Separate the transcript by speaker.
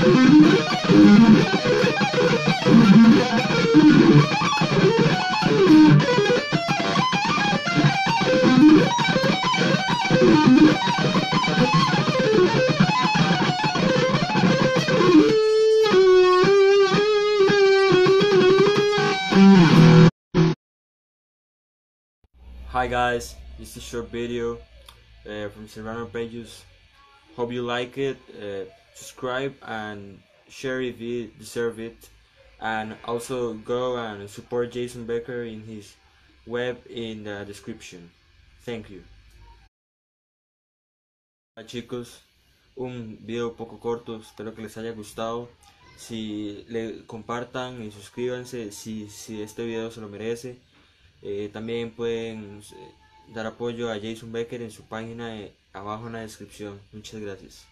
Speaker 1: Hi guys, this is a short video from Serrana Arpeggios. Hope you like it. Subscribe and share if you deserve it, and also go and support Jason Becker in his web in the description. Thank you. Hola chicos, un video poco corto, espero que les haya gustado. Si le compartan y suscríbanse si este video se lo merece. También pueden dar apoyo a Jason Becker en su página abajo en la descripción. Muchas gracias.